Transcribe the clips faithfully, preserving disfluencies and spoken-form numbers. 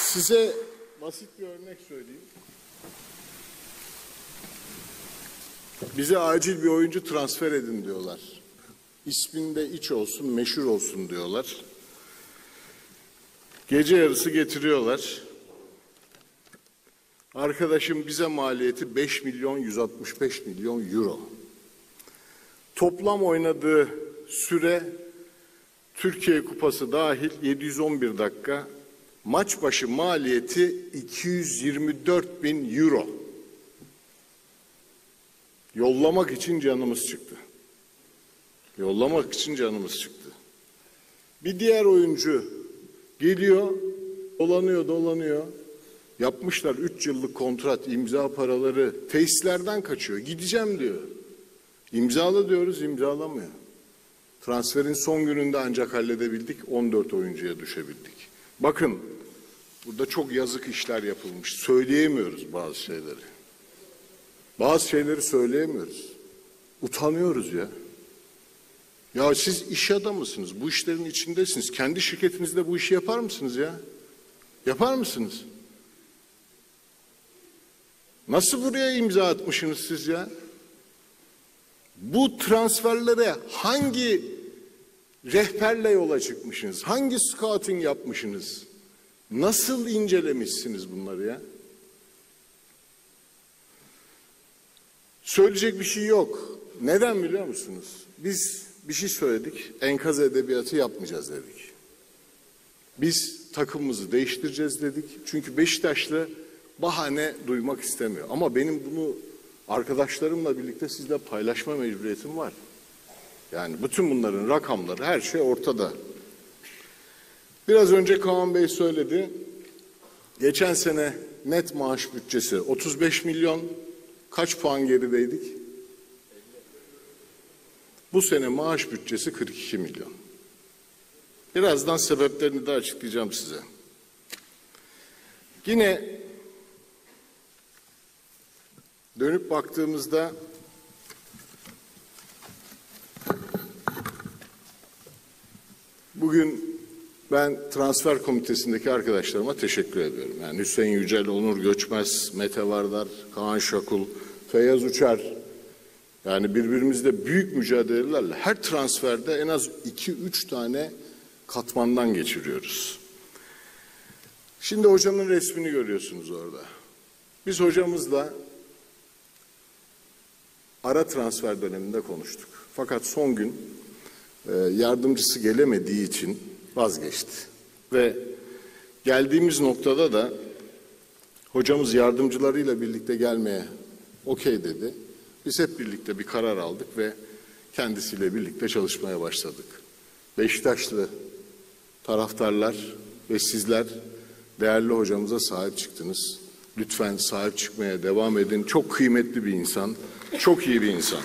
Size basit bir örnek söyleyeyim. Bize acil bir oyuncu transfer edin diyorlar. İsminde iç olsun, meşhur olsun diyorlar. Gece yarısı getiriyorlar. Arkadaşım bize maliyeti beş milyon yüz altmış beş milyon euro. Toplam oynadığı süre Türkiye Kupası dahil yedi yüz on bir dakika. Maç başı maliyeti iki yüz yirmi dört bin euro. Yollamak için canımız çıktı. Yollamak için canımız çıktı. Bir diğer oyuncu geliyor, dolanıyor, dolanıyor. Yapmışlar üç yıllık kontrat, imza paraları, tesislerden kaçıyor. Gideceğim diyor. İmzala diyoruz, imzalamıyor. Transferin son gününde ancak halledebildik, on dört oyuncuya düşebildik. Bakın, burada çok yazık işler yapılmış. Söyleyemiyoruz bazı şeyleri. Bazı şeyleri söyleyemiyoruz. Utanıyoruz ya. Ya siz iş adamısınız, bu işlerin içindesiniz. Kendi şirketinizde bu işi yapar mısınız ya? Yapar mısınız? Nasıl buraya imza atmışsınız siz ya? Bu transferlere hangi rehberle yola çıkmışsınız? Hangi scouting yapmışsınız? Nasıl incelemişsiniz bunları ya? Söyleyecek bir şey yok. Neden biliyor musunuz? Biz bir şey söyledik, enkaz edebiyatı yapmayacağız dedik. Biz takımımızı değiştireceğiz dedik. Çünkü Beşiktaşlı bahane duymak istemiyor. Ama benim bunu arkadaşlarımla birlikte sizle paylaşma mecburiyetim var. Yani bütün bunların rakamları, her şey ortada. Biraz önce Kaan Bey söyledi. Geçen sene net maaş bütçesi otuz beş milyon. Kaç puan gerideydik? Bu sene maaş bütçesi kırk iki milyon. Birazdan sebeplerini de açıklayacağım size. Yine dönüp baktığımızda bugün ben transfer komitesindeki arkadaşlarıma teşekkür ediyorum. Yani Hüseyin Yücel, Onur Göçmez, Mete Vardar, Kaan Şakul, Feyyaz Uçar. Yani birbirimizle büyük mücadelelerle her transferde en az iki üç tane katmandan geçiriyoruz. Şimdi hocamın resmini görüyorsunuz orada. Biz hocamızla ara transfer döneminde konuştuk. Fakat son gün e, yardımcısı gelemediği için vazgeçti. Ve geldiğimiz noktada da hocamız yardımcılarıyla birlikte gelmeye okey dedi. Biz hep birlikte bir karar aldık ve kendisiyle birlikte çalışmaya başladık. Beşiktaşlı taraftarlar ve sizler değerli hocamıza sahip çıktınız. Lütfen sahip çıkmaya devam edin. Çok kıymetli bir insan, çok iyi bir insan.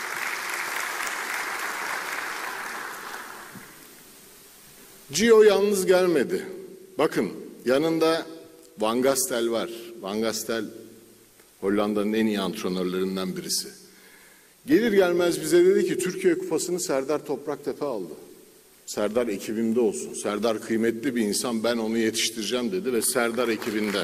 Gio yalnız gelmedi. Bakın yanında Van Gastel var. Van Gastel Hollanda'nın en iyi antrenörlerinden birisi. Gelir gelmez bize dedi ki Türkiye Kupası'nı Serdar Topraktepe aldı. Serdar ekibimde olsun. Serdar kıymetli bir insan, ben onu yetiştireceğim dedi ve Serdar ekibinde.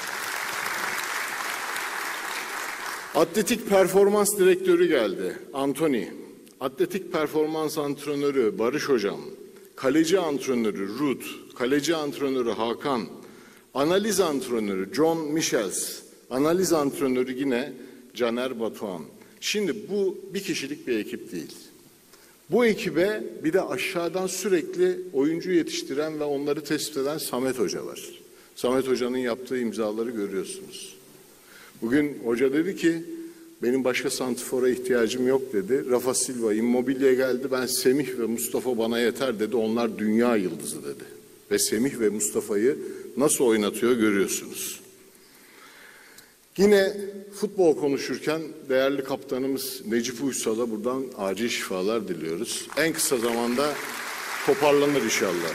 Atletik performans direktörü geldi, Anthony. Atletik performans antrenörü Barış Hocam. Kaleci antrenörü Ruth. Kaleci antrenörü Hakan. Analiz antrenörü John Michels. Analiz antrenörü yine Caner Batuhan. Şimdi bu bir kişilik bir ekip değil. Bu ekibe bir de aşağıdan sürekli oyuncu yetiştiren ve onları tespit eden Samet Hoca var. Samet Hoca'nın yaptığı imzaları görüyorsunuz. Bugün hoca dedi ki benim başka santrfora ihtiyacım yok dedi. Rafa Silva, Immobile geldi, ben Semih ve Mustafa bana yeter dedi. Onlar dünya yıldızı dedi. Ve Semih ve Mustafa'yı nasıl oynatıyor görüyorsunuz. Yine futbol konuşurken değerli kaptanımız Necip Uysal'a buradan acil şifalar diliyoruz. En kısa zamanda toparlanır inşallah.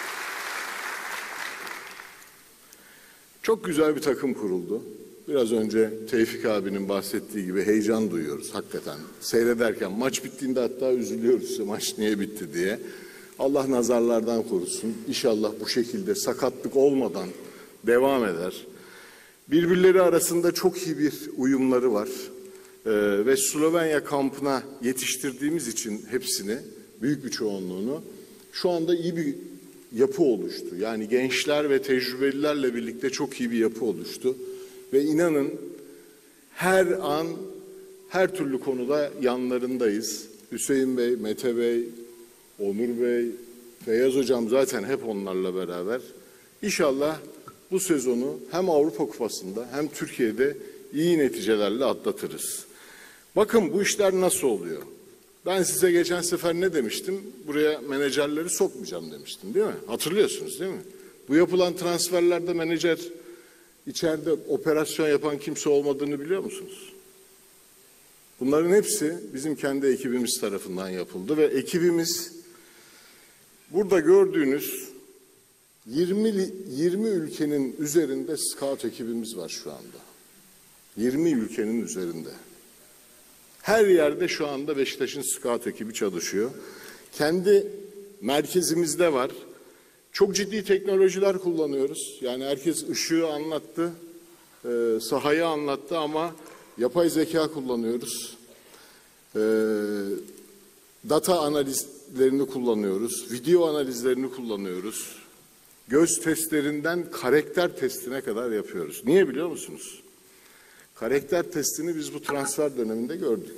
Çok güzel bir takım kuruldu. Biraz önce Tevfik abinin bahsettiği gibi heyecan duyuyoruz hakikaten. Seyrederken maç bittiğinde hatta üzülüyoruz maç niye bitti diye. Allah nazarlardan korusun. İnşallah bu şekilde sakatlık olmadan devam eder. Birbirleri arasında çok iyi bir uyumları var. Ee, ve Slovenya kampına yetiştirdiğimiz için hepsini, büyük bir çoğunluğunu, şu anda iyi bir yapı oluştu. Yani gençler ve tecrübelilerle birlikte çok iyi bir yapı oluştu. Ve inanın her an, her türlü konuda yanlarındayız. Hüseyin Bey, Mete Bey, Onur Bey, Feyyaz Hocam zaten hep onlarla beraber. İnşallah bu sezonu hem Avrupa Kupası'nda hem Türkiye'de iyi neticelerle atlatırız. Bakın bu işler nasıl oluyor? Ben size geçen sefer ne demiştim? Buraya menajerleri sokmayacağım demiştim, değil mi? Hatırlıyorsunuz değil mi? Bu yapılan transferlerde menajer içeride operasyon yapan kimse olmadığını biliyor musunuz? Bunların hepsi bizim kendi ekibimiz tarafından yapıldı ve ekibimiz burada gördüğünüz yirmi, yirmi ülkenin üzerinde scout ekibimiz var şu anda. yirmi ülkenin üzerinde. Her yerde şu anda Beşiktaş'ın scout ekibi çalışıyor. Kendi merkezimizde var. Çok ciddi teknolojiler kullanıyoruz. Yani herkes ışığı anlattı, e, sahayı anlattı ama yapay zeka kullanıyoruz. E, data analizlerini kullanıyoruz. Video analizlerini kullanıyoruz. Göz testlerinden karakter testine kadar yapıyoruz. Niye biliyor musunuz? Karakter testini biz bu transfer döneminde gördük.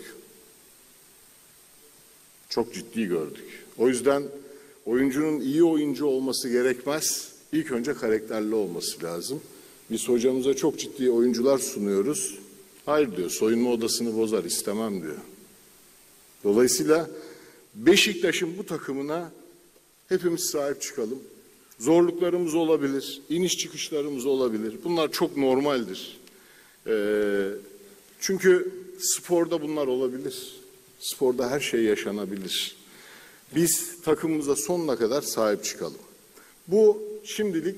Çok ciddi gördük. O yüzden oyuncunun iyi oyuncu olması gerekmez. İlk önce karakterli olması lazım. Biz hocamıza çok ciddi oyuncular sunuyoruz. Hayır diyor, soyunma odasını bozar, istemem diyor. Dolayısıyla Beşiktaş'ın bu takımına hepimiz sahip çıkalım. Zorluklarımız olabilir, iniş çıkışlarımız olabilir. Bunlar çok normaldir. Ee, çünkü sporda bunlar olabilir. Sporda her şey yaşanabilir. Biz takımımıza sonuna kadar sahip çıkalım. Bu şimdilik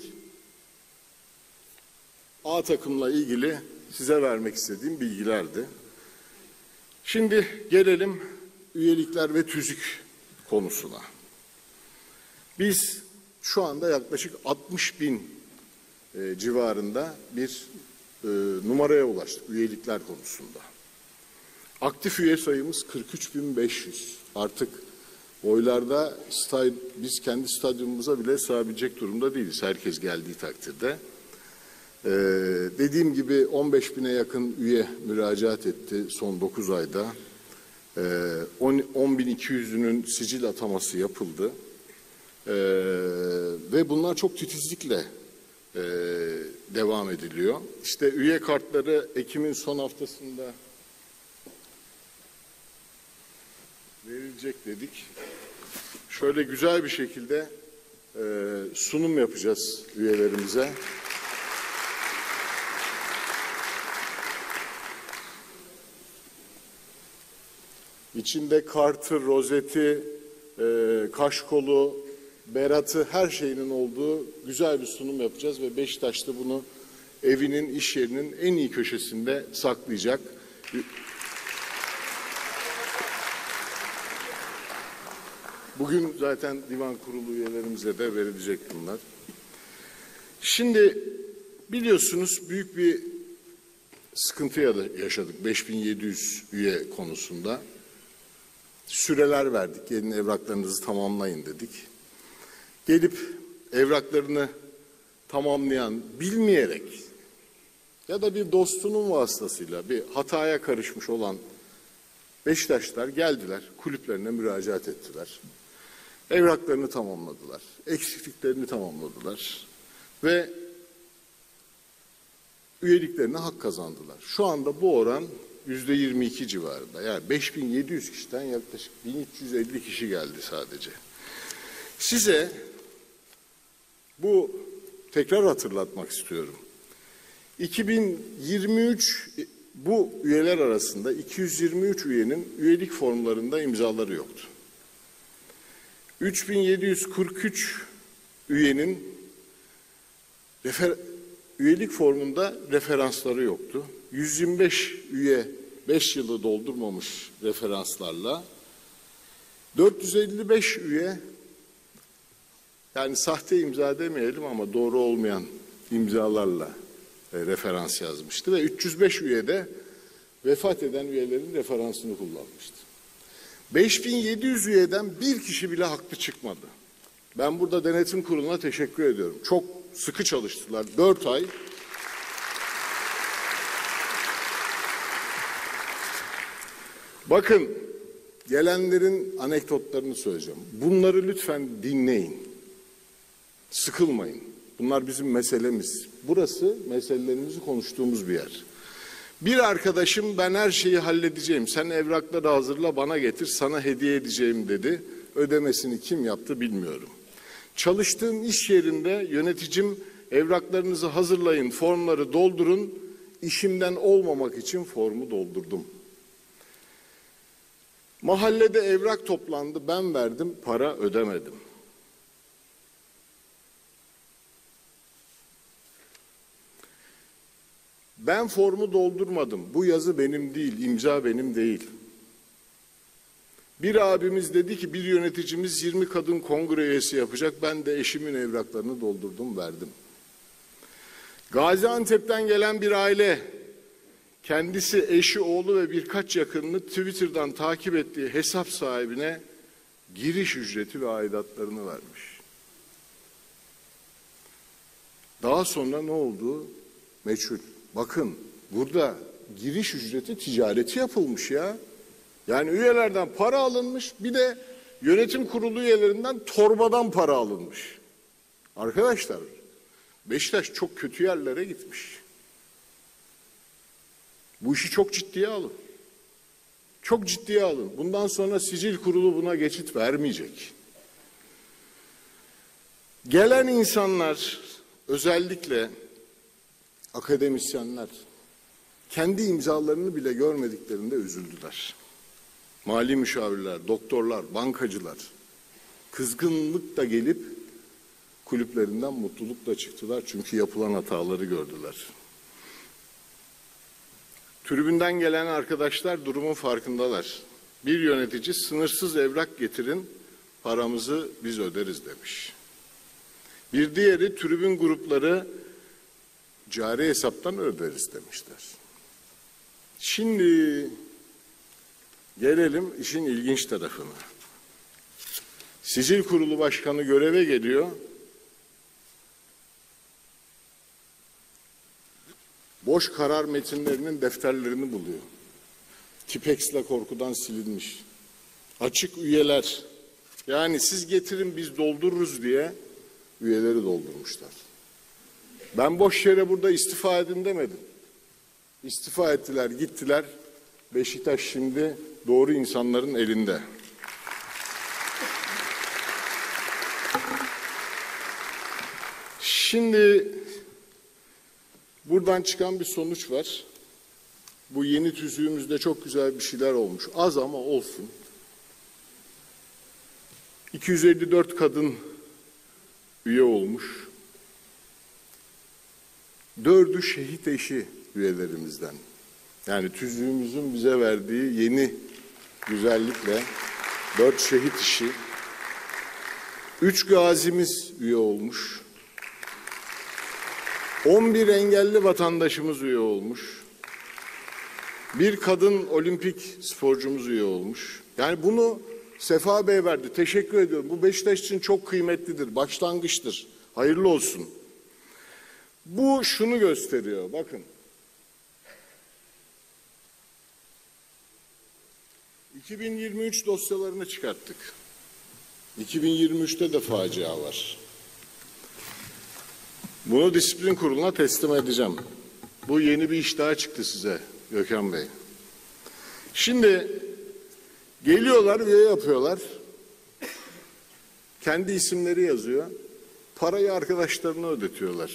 A takımla ilgili size vermek istediğim bilgilerdi. Şimdi gelelim üyelikler ve tüzük konusuna. Biz şu anda yaklaşık altmış bin e, civarında bir e, numaraya ulaştık üyelikler konusunda. Aktif üye sayımız kırk üç bin beş yüz. Artık oylarda stad, biz kendi stadyumumuza bile sığabilecek durumda değiliz herkes geldiği takdirde. Ee, dediğim gibi on beş bine yakın üye müracaat etti son dokuz ayda. Ee, on bin iki yüzünün sicil ataması yapıldı. Ee, ve bunlar çok titizlikle e, devam ediliyor. İşte üye kartları Ekim'in son haftasında verilecek dedik. Şöyle güzel bir şekilde e, sunum yapacağız üyelerimize. İçinde kartı, rozeti, e, kaşkolu, beratı, her şeyinin olduğu güzel bir sunum yapacağız ve Beşiktaş'ta bunu evinin, iş yerinin en iyi köşesinde saklayacak. Bugün zaten divan kurulu üyelerimize de verilecek bunlar. Şimdi biliyorsunuz büyük bir sıkıntıya yaşadık beş bin yedi yüz üye konusunda. Süreler verdik, gelin evraklarınızı tamamlayın dedik. Gelip evraklarını tamamlayan, bilmeyerek ya da bir dostunun vasıtasıyla bir hataya karışmış olan Beşiktaşlılar geldiler, kulüplerine müracaat ettiler. Evraklarını tamamladılar, eksikliklerini tamamladılar ve üyeliklerine hak kazandılar. Şu anda bu oran yüzde yirmi iki civarında. Yani beş bin yedi yüz kişiden yaklaşık bin üç yüz elli kişi geldi sadece. Size bu tekrar hatırlatmak istiyorum. iki bin yirmi üç bu üyeler arasında iki yüz yirmi üç üyenin üyelik formlarında imzaları yoktu. üç bin yedi yüz kırk üç üyenin refer, üyelik formunda referansları yoktu. yüz yirmi beş üye beş yılı doldurmamış referanslarla, dört yüz elli beş üye, yani sahte imza demeyelim ama doğru olmayan imzalarla e, referans yazmıştı ve üç yüz beş üyede vefat eden üyelerin referansını kullanmıştı. beş bin yedi yüz üyeden bir kişi bile haklı çıkmadı. Ben burada denetim kuruluna teşekkür ediyorum. Çok sıkı çalıştılar. Dört ay. Bakın, gelenlerin anekdotlarını söyleyeceğim. Bunları lütfen dinleyin. Sıkılmayın. Bunlar bizim meselemiz. Burası meselelerimizi konuştuğumuz bir yer. Bir arkadaşım ben her şeyi halledeceğim, sen evrakları hazırla bana getir, sana hediye edeceğim dedi. Ödemesini kim yaptı bilmiyorum. Çalıştığım iş yerinde yöneticim evraklarınızı hazırlayın, formları doldurun. İşimden olmamak için formu doldurdum. Mahallede evrak toplandı, ben verdim, para ödemedim. Ben formu doldurmadım. Bu yazı benim değil, imza benim değil. Bir abimiz dedi ki bir yöneticimiz yirmi kadın kongre üyesi yapacak. Ben de eşimin evraklarını doldurdum, verdim. Gaziantep'ten gelen bir aile kendisi, eşi, oğlu ve birkaç yakınını Twitter'dan takip ettiği hesap sahibine giriş ücreti ve aidatlarını vermiş. Daha sonra ne oldu? Meçhul. Bakın, burada giriş ücreti ticareti yapılmış ya. Yani üyelerden para alınmış, bir de yönetim kurulu üyelerinden torbadan para alınmış. Arkadaşlar, Beşiktaş çok kötü yerlere gitmiş. Bu işi çok ciddiye alın. Çok ciddiye alın. Bundan sonra sicil kurulu buna geçit vermeyecek. Gelen insanlar, özellikle akademisyenler, kendi imzalarını bile görmediklerinde üzüldüler. Mali müşavirler, doktorlar, bankacılar kızgınlıkla gelip kulüplerinden mutlulukla çıktılar. Çünkü yapılan hataları gördüler. Tribünden gelen arkadaşlar durumun farkındalar. Bir yönetici sınırsız evrak getirin, paramızı biz öderiz demiş. Bir diğeri tribün grupları cari hesaptan öderiz demişler. Şimdi gelelim işin ilginç tarafına. Sicil Kurulu Başkanı göreve geliyor. Boş karar metinlerinin defterlerini buluyor. Tipex'le korkudan silinmiş. Açık üyeler. Yani siz getirin biz doldururuz diye üyeleri doldurmuşlar. Ben boş yere burada istifa edin demedim. İstifa ettiler, gittiler. Beşiktaş şimdi doğru insanların elinde. Şimdi buradan çıkan bir sonuç var. Bu yeni tüzüğümüzde çok güzel bir şeyler olmuş. Az ama olsun. iki yüz elli dört kadın üye olmuş. Dördü şehit eşi üyelerimizden. Yani tüzüğümüzün bize verdiği yeni güzellikle dört şehit işi. Üç gazimiz üye olmuş. on bir engelli vatandaşımız üye olmuş. Bir kadın olimpik sporcumuz üye olmuş. Yani bunu Sefa Bey verdi. Teşekkür ediyorum. Bu Beşiktaş için çok kıymetlidir. Başlangıçtır. Hayırlı olsun. Bu şunu gösteriyor. Bakın. iki bin yirmi üç dosyalarını çıkarttık. iki bin yirmi üçte de facia var. Bunu disiplin kuruluna teslim edeceğim. Bu yeni bir iş daha çıktı size Gökhan Bey. Şimdi geliyorlar, üye yapıyorlar. Kendi isimleri yazıyor. Parayı arkadaşlarına ödetiyorlar.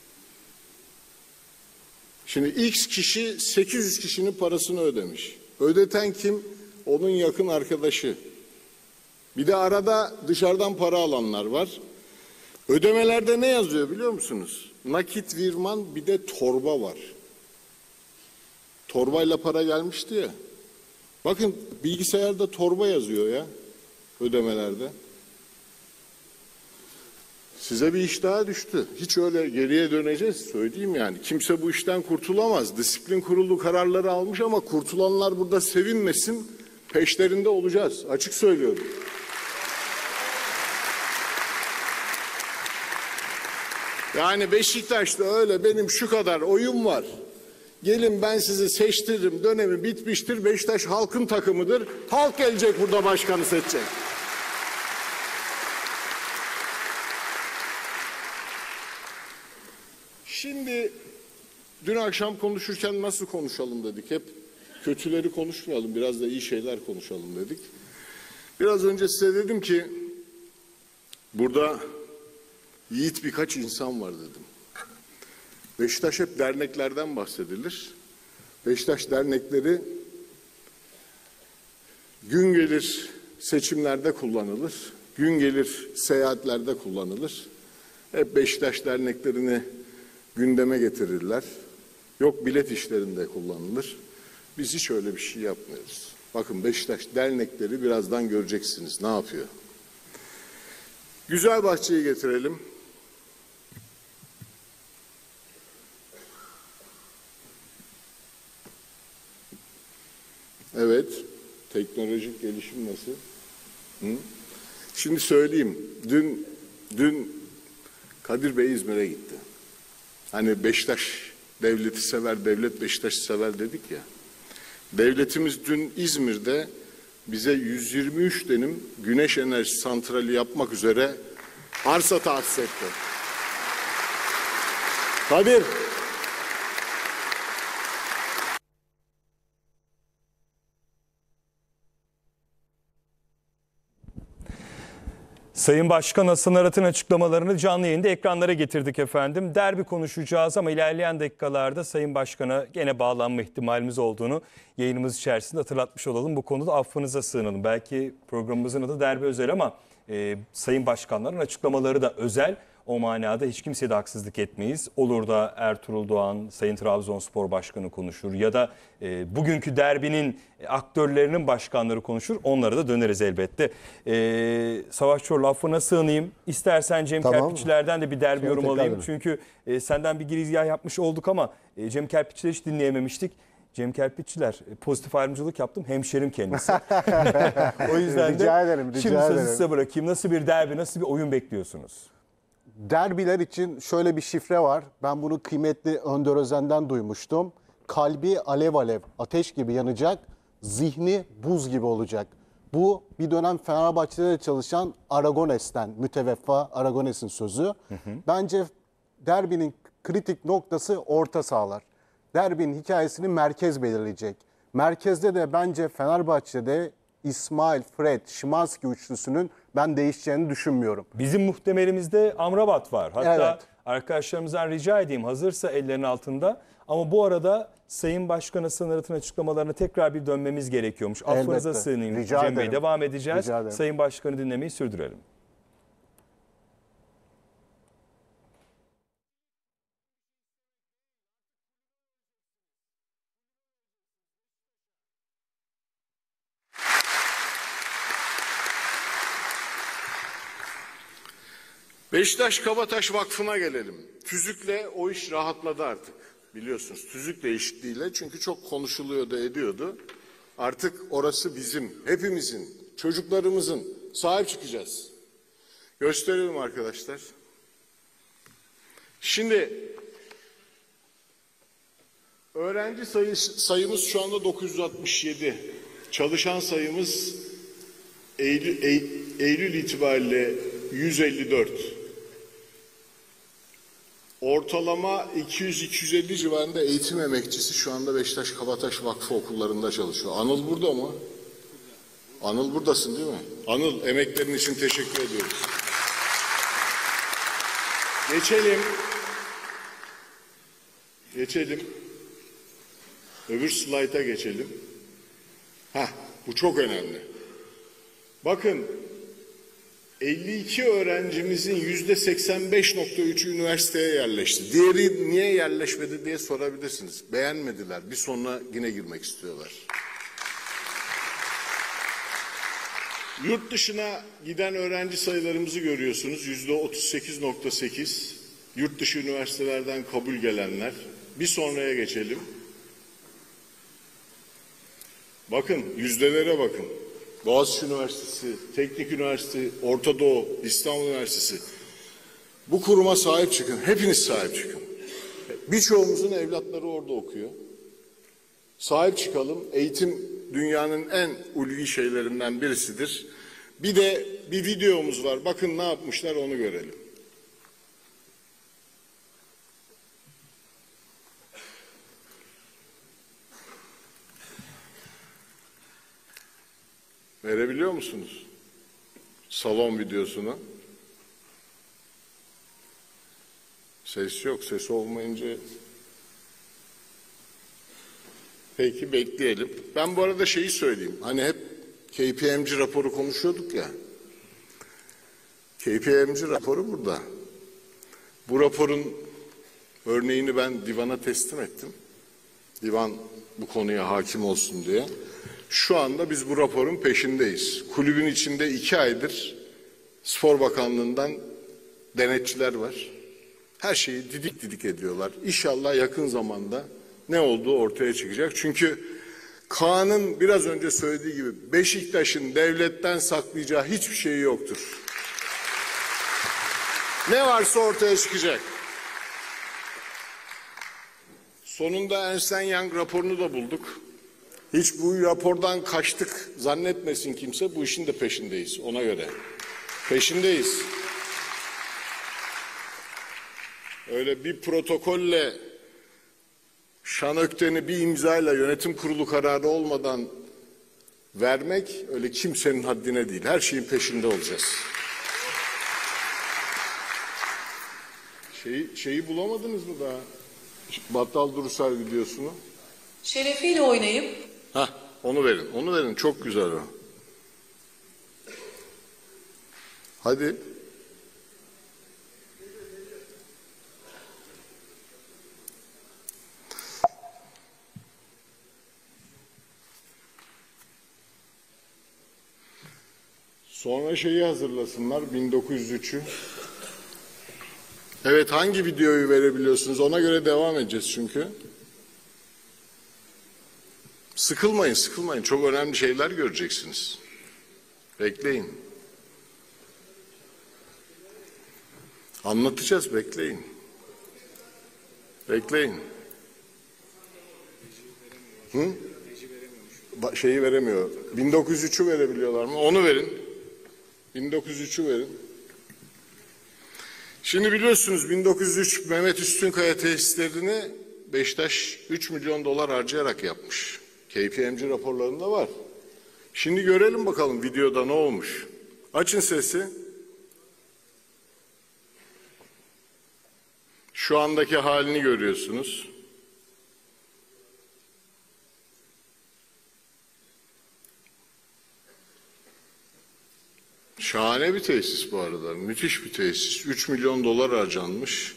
Şimdi X kişi sekiz yüz kişinin parasını ödemiş. Ödeten kim? Onun yakın arkadaşı. Bir de arada dışarıdan para alanlar var. Ödemelerde ne yazıyor biliyor musunuz? Nakit, virman, bir de torba var. Torbayla para gelmişti ya. Bakın bilgisayarda torba yazıyor ya ödemelerde. Size bir iş daha düştü. Hiç öyle geriye döneceğiz söyleyeyim yani. Kimse bu işten kurtulamaz. Disiplin kurulu kararları almış ama kurtulanlar burada sevinmesin. Peşlerinde olacağız. Açık söylüyorum. Yani Beşiktaş'ta öyle benim şu kadar oyun var. Gelin ben sizi seçtiririm, dönemi bitmiştir. Beşiktaş halkın takımıdır. Halk gelecek burada başkanı seçecek. Şimdi dün akşam konuşurken nasıl konuşalım dedik. Hep kötüleri konuşmayalım, biraz da iyi şeyler konuşalım dedik. Biraz önce size dedim ki burada yiğit birkaç insan var dedim. Beşiktaş hep derneklerden bahsedilir. Beşiktaş dernekleri gün gelir seçimlerde kullanılır. Gün gelir seyahatlerde kullanılır. Hep Beşiktaş derneklerini gündeme getirirler. Yok bilet işlerinde kullanılır. Biz hiç öyle bir şey yapmıyoruz. Bakın Beşiktaş dernekleri birazdan göreceksiniz ne yapıyor. Güzelbahçe'yi getirelim. Evet, teknolojik gelişim nasıl? Hı? Şimdi söyleyeyim, dün dün Kadir Bey İzmir'e gitti. Hani Beşiktaş devleti sever, devlet Beşiktaş'ı sever dedik ya. Devletimiz dün İzmir'de bize yüz yirmi üç dönüm güneş enerji santrali yapmak üzere arsa tahsis etti. Kadir. Sayın Başkan Hasan Arat'ın açıklamalarını canlı yayında ekranlara getirdik efendim. Derbi konuşacağız ama ilerleyen dakikalarda Sayın Başkan'a gene bağlanma ihtimalimiz olduğunu yayınımız içerisinde hatırlatmış olalım. Bu konuda affınıza sığınalım. Belki programımızın adı derbi özel ama e, Sayın Başkanların açıklamaları da özel. O manada hiç kimseye de haksızlık etmeyiz. Olur da Ertuğrul Doğan, Sayın Trabzonspor Başkanı konuşur ya da e, bugünkü derbinin aktörlerinin başkanları konuşur. Onlara da döneriz elbette. E, Savaş Çorlu affına sığınayım. İstersen Cem Tamam. Kerpiççilerden de bir derbi Sonra yorum tekrar alayım. dönün. Çünkü e, senden bir girizgah yapmış olduk ama e, Cem Kerpiççileri hiç dinleyememiştik. Cem Kerpiççiler pozitif ayrımcılık yaptım. Hemşerim kendisi. O yüzden de Rica ederim, rica şimdi sözü ederim. size bırakayım. Nasıl bir derbi, nasıl bir oyun bekliyorsunuz? Derbiler için şöyle bir şifre var. Ben bunu kıymetli Önder Özen'den duymuştum. Kalbi alev alev, ateş gibi yanacak, zihni buz gibi olacak. Bu bir dönem Fenerbahçe'de çalışan Aragones'ten, müteveffa Aragones'in sözü. Hı hı. Bence derbinin kritik noktası orta sahalar. Derbinin hikayesini merkez belirleyecek. Merkezde de bence Fenerbahçe'de İsmail, Fred, Szymański üçlüsünün ben değişeceğini düşünmüyorum. Bizim muhtemelimizde Amrabat var. Hatta Evet. arkadaşlarımızdan rica edeyim hazırsa ellerinin altında. Ama bu arada Sayın Başkan Hasan Arat'ın açıklamalarına tekrar bir dönmemiz gerekiyormuş. Affınıza Elbette. sığınayım Rica Cem Bey. ederim. Devam edeceğiz. Rica ederim. Sayın Başkan'ı dinlemeyi sürdürelim. Beşiktaş Kabataş Vakfı'na gelelim. Tüzükle o iş rahatladı artık. Biliyorsunuz tüzük değişikliğiyle çünkü çok konuşuluyordu ediyordu. Artık orası bizim, hepimizin, çocuklarımızın, sahip çıkacağız. Gösterelim arkadaşlar. Şimdi öğrenci sayı, sayımız şu anda dokuz yüz altmış yedi. Çalışan sayımız Eylül, Eylül itibariyle yüz elli dört. Ortalama iki yüz iki yüz elli civarında eğitim emekçisi şu anda Beşiktaş Kabataş Vakfı okullarında çalışıyor. Anıl burada mı? Anıl buradasın değil mi? Anıl emeklerin için teşekkür ediyoruz. Geçelim. Geçelim. Öbür slayta geçelim. Heh, bu çok önemli. Bakın elli iki öğrencimizin yüzde seksen beş nokta üçü üniversiteye yerleşti. Diğeri niye yerleşmedi diye sorabilirsiniz. Beğenmediler. Bir sonra yine girmek istiyorlar. Yurt dışına giden öğrenci sayılarımızı görüyorsunuz. Yüzde otuz sekiz nokta sekiz. Yurt dışı üniversitelerden kabul gelenler. Bir sonraya geçelim. Bakın yüzdelere bakın. Boğaziçi Üniversitesi, Teknik Üniversite, Orta Doğu, İstanbul Üniversitesi. Bu kuruma sahip çıkın. Hepiniz sahip çıkın. Birçoğumuzun evlatları orada okuyor. Sahip çıkalım. Eğitim dünyanın en ulvi şeylerinden birisidir. Bir de bir videomuz var. Bakın ne yapmışlar, onu görelim. Verebiliyor musunuz? Salon videosunu. Ses yok. Ses olmayınca... Peki bekleyelim. Ben bu arada şeyi söyleyeyim. Hani hep K P M G raporu konuşuyorduk ya. K P M G raporu burada. Bu raporun örneğini ben divana teslim ettim. Divan bu konuya hakim olsun diye. Şu anda biz bu raporun peşindeyiz. Kulübün içinde iki aydır Spor Bakanlığı'ndan denetçiler var. Her şeyi didik didik ediyorlar. İnşallah yakın zamanda ne olduğu ortaya çıkacak. Çünkü Kaan'ın biraz önce söylediği gibi Beşiktaş'ın devletten saklayacağı hiçbir şey yoktur. Ne varsa ortaya çıkacak. Sonunda Ernst and Young raporunu da bulduk. Hiç bu rapordan kaçtık zannetmesin kimse, bu işin de peşindeyiz ona göre. Peşindeyiz. Öyle bir protokolle, şanökteni bir imzayla, yönetim kurulu kararı olmadan vermek öyle kimsenin haddine değil. Her şeyin peşinde olacağız. Şeyi, şeyi bulamadınız mı daha? Battal Dursay videosunu. Şerefiyle oynayıp Hah, onu verin. Onu verin. Çok güzel o. Hadi. Sonra şeyi hazırlasınlar, bin dokuz yüz üçü. Evet, hangi videoyu verebiliyorsunuz? Ona göre devam edeceğiz çünkü. Sıkılmayın, sıkılmayın. Çok önemli şeyler göreceksiniz. Bekleyin. Anlatacağız, bekleyin. Bekleyin. Hı? Ba- şeyi veremiyor. bin dokuz yüz üçü verebiliyorlar mı? Onu verin. bin dokuz yüz üçü verin. Şimdi biliyorsunuz bin dokuz yüz üç Mehmet Üstünkaya tesislerini Beşiktaş üç milyon dolar harcayarak yapmış. K P M G raporlarında var. Şimdi görelim bakalım videoda ne olmuş. Açın sesi. Şu andaki halini görüyorsunuz. Şahane bir tesis bu arada. Müthiş bir tesis. üç milyon dolar harcanmış.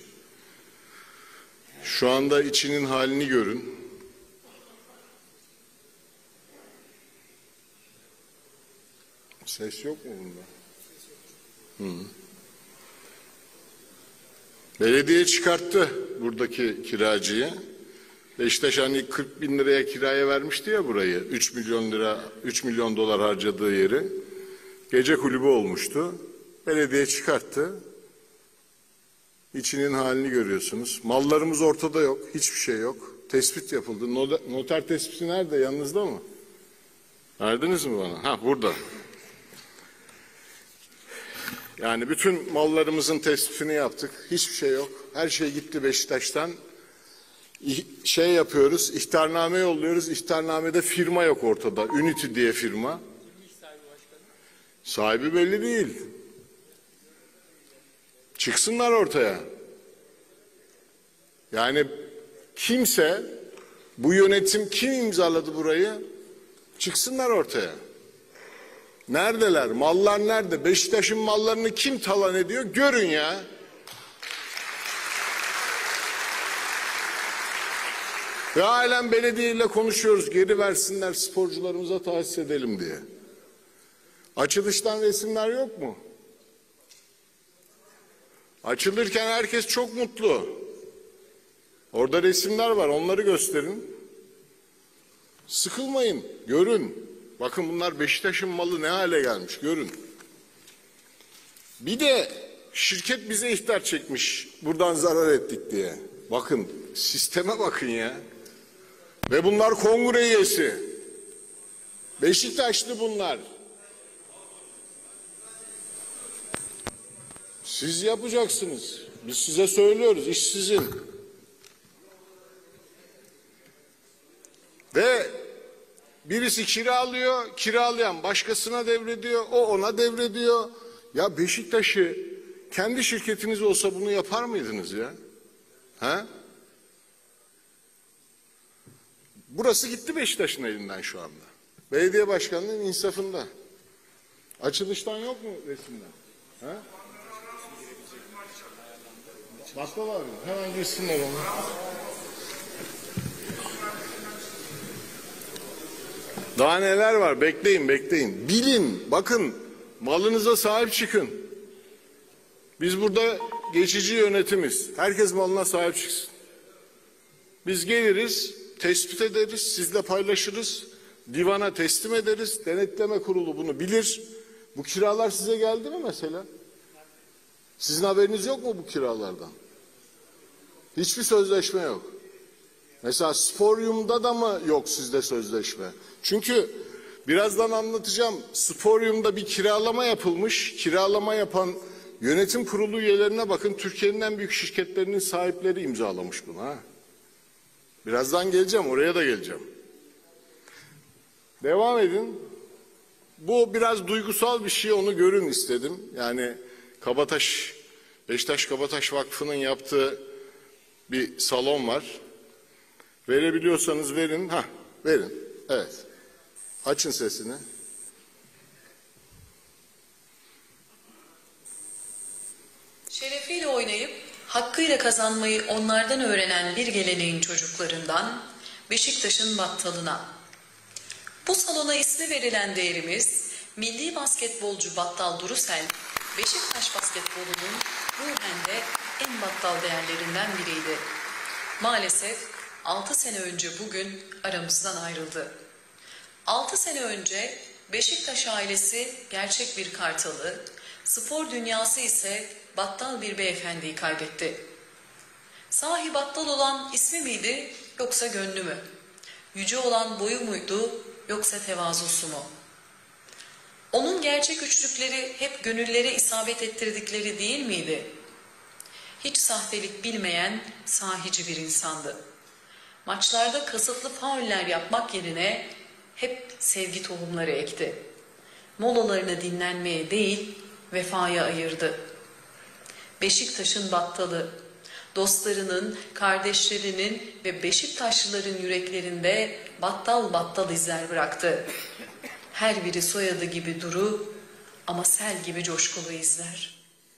Şu anda içinin halini görün. Ses yok mu bunda? Hı. Belediye çıkarttı buradaki kiracıyı. Beşiktaş hani kırk bin liraya kiraya vermişti ya burayı. üç milyon lira, üç milyon dolar harcadığı yeri. Gece kulübü olmuştu. Belediye çıkarttı. İçinin halini görüyorsunuz. Mallarımız ortada yok. Hiçbir şey yok. Tespit yapıldı. Noter tespiti nerede? Yanınızda mı? Verdiniz mi bana? Ha, burada. Yani bütün mallarımızın tespitini yaptık. Hiçbir şey yok. Her şey gitti Beşiktaş'tan. Şey yapıyoruz, ihtarname yolluyoruz. İhtarnamede firma yok ortada. Unity diye firma. Sahibi belli değil. Çıksınlar ortaya. Yani kimse, bu yönetim kim imzaladı burayı? Çıksınlar ortaya. Neredeler? Mallar nerede? Beşiktaş'ın mallarını kim talan ediyor? Görün ya. Ve halen belediyeyle konuşuyoruz. Geri versinler, sporcularımıza tahsis edelim diye. Açılıştan resimler yok mu? Açılırken herkes çok mutlu. Orada resimler var, onları gösterin. Sıkılmayın, görün. Bakın bunlar Beşiktaş'ın malı ne hale gelmiş, görün. Bir de şirket bize ihtar çekmiş, buradan zarar ettik diye. Bakın, sisteme bakın ya. Ve bunlar kongre üyesi. Beşiktaşlı bunlar. Siz yapacaksınız. Biz size söylüyoruz, iş sizin. Ve birisi kiralıyor, kiralayan başkasına devrediyor, o ona devrediyor. Ya Beşiktaş'ı kendi şirketiniz olsa bunu yapar mıydınız ya? Ha? Burası gitti Beşiktaş'ın elinden şu anda. Belediye başkanının insafında. Açılıştan yok mu resimden? Ha? Battal abi hemen girsinler onu. Daha neler var? Bekleyin, bekleyin. Bilin, bakın, malınıza sahip çıkın. Biz burada geçici yönetimiz. Herkes malına sahip çıksın. Biz geliriz, tespit ederiz, sizle paylaşırız, divana teslim ederiz. Denetleme kurulu bunu bilir. Bu kiralar size geldi mi mesela? Sizin haberiniz yok mu bu kiralardan? Hiçbir sözleşme yok. Mesela Sporyum'da da mı yok sizde sözleşme? Çünkü birazdan anlatacağım. Sporyum'da bir kiralama yapılmış. Kiralama yapan yönetim kurulu üyelerine bakın. Türkiye'nin en büyük şirketlerinin sahipleri imzalamış bunu. Ha? Birazdan geleceğim. Oraya da geleceğim. Devam edin. Bu biraz duygusal bir şey. Onu görün istedim. Yani Kabataş, Beşiktaş Kabataş Vakfı'nın yaptığı bir salon var. Verebiliyorsanız verin. Ha, verin. Evet. Açın sesini. Şerefiyle oynayıp hakkıyla kazanmayı onlardan öğrenen bir geleneğin çocuklarından Beşiktaş'ın battalına. Bu salona ismi verilen değerimiz milli basketbolcu Battal Durusel, Beşiktaş basketbolunun ruhen de en battal değerlerinden biriydi. Maalesef altı sene önce bugün aramızdan ayrıldı. altı sene önce Beşiktaş ailesi gerçek bir kartalı, spor dünyası ise battal bir beyefendiyi kaybetti. Sahi battal olan ismi miydi yoksa gönlü mü? Yüce olan boyu muydu yoksa tevazusu mu? Onun gerçek güçlükleri hep gönüllere isabet ettirdikleri değil miydi? Hiç sahtelik bilmeyen sahici bir insandı. Maçlarda kasıtlı fauller yapmak yerine hep sevgi tohumları ekti. Molalarını dinlenmeye değil, vefaya ayırdı. Beşiktaş'ın battalı, dostlarının, kardeşlerinin ve Beşiktaşlıların yüreklerinde battal battal izler bıraktı. Her biri soyadı gibi duru ama sel gibi coşkulu izler.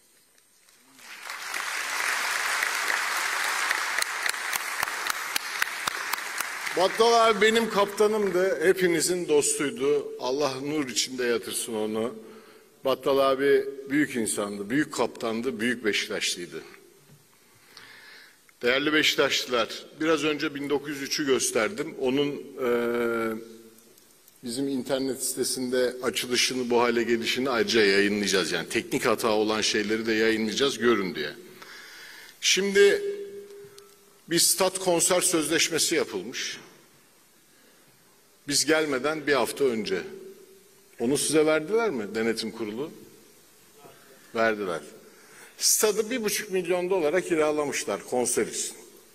Battal abi benim kaptanımdı. Hepinizin dostuydu. Allah nur içinde yatırsın onu. Battal abi büyük insandı, büyük kaptandı, büyük Beşiktaşlıydı. Değerli Beşiktaşlılar, biraz önce bin dokuz yüz üçü gösterdim. Onun e, bizim internet sitesinde açılışını, bu hale gelişini ayrıca yayınlayacağız. Yani teknik hata olan şeyleri de yayınlayacağız, görün diye. Şimdi bir stat konser sözleşmesi yapılmış. Biz gelmeden bir hafta önce. Onu size verdiler mi denetim kurulu? Verdiler. Stadı bir buçuk milyon dolara kiralamışlar konser için.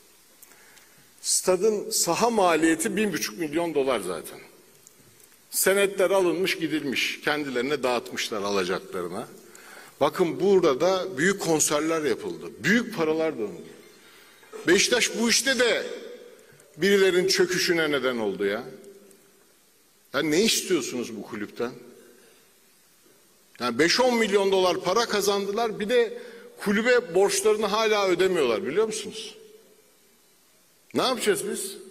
Stadın saha maliyeti bir buçuk milyon dolar zaten. Senetler alınmış gidilmiş. Kendilerine dağıtmışlar alacaklarına. Bakın burada büyük konserler yapıldı. Büyük paralar döndü. Beşiktaş bu işte de birilerin çöküşüne neden oldu ya. Ya ne istiyorsunuz bu kulüpten? Yani beş on milyon dolar para kazandılar, bir de kulübe borçlarını hala ödemiyorlar, biliyor musunuz? Ne yapacağız biz?